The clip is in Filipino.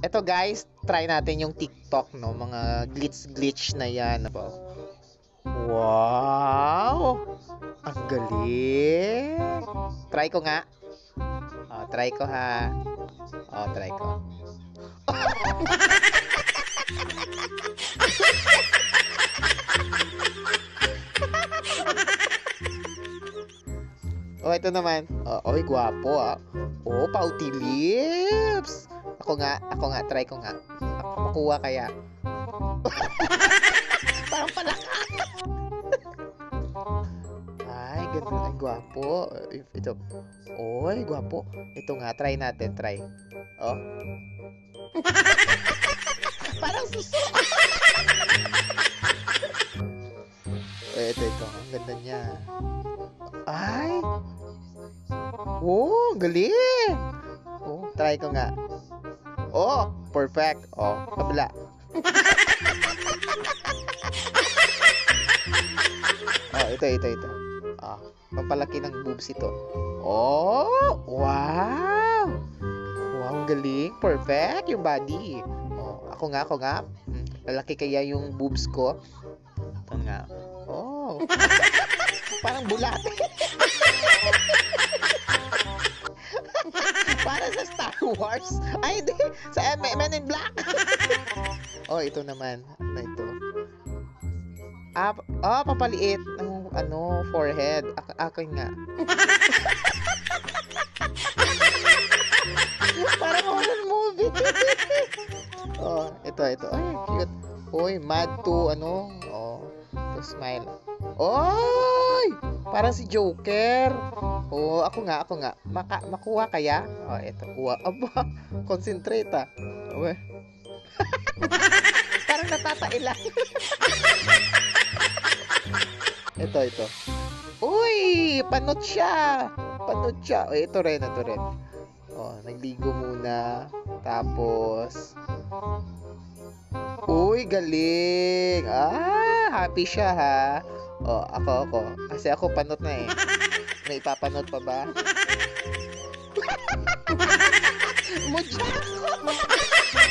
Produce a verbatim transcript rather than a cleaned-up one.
Eto guys, try natin yung TikTok, no? Mga glitch-glitch na yan. Ano? Wow! Ang galing! Try ko nga. Oh, try ko ha. Oh, try ko. Oh, ito naman. Oh, oy, gwapo ah. Oh, pouty lips. Ako nga, ako nga, try ko nga. Ako makuha kaya. Parang palaka. Ay, ganda, ay, gwapo. Ito. Oy, gwapo. Ito nga, try natin, try. Oh. Parang suso. Eh, ito, ito. Ang ganda niya. Ay! Oh, galing! Oh, try ko nga. Oh, perfect. Oh, kabila. Oh, ito, ito, ito. Ah, pampalaki ng boobs ito. Oh, wow! Wow, ang galing. Perfect yung body. Oh, ako nga, ako nga. Hmm, lalaki kaya yung boobs ko. Ito nga. Oh. Parang bulat. Para sa Star Wars. Ay, hindi. Sa Men in Black. Oh, ito naman. Ano ito? Ah, oh, papaliit ng ano, forehead. Ako, akin nga. Parang horror movie. Oh, ito, ito. Ay, cute. Uy, mad to, ano? Oh, to smile. Oy! Parang si Joker. Oh, ako nga, ako nga. Maka makuha kaya? Oh, ito, kuha. Aba, concentrate ah. Uwe. Parang natatailan. Ito, ito. Uy! Panot siya! Panot siya. Oh, ito rin, ito rin. Oh, nagligo muna. Tapos... Uy, galing! Ah, happy siya ha. Oh, ako, ako. Kasi ako panot na eh. May ipapanot pa ba? Mudya ako!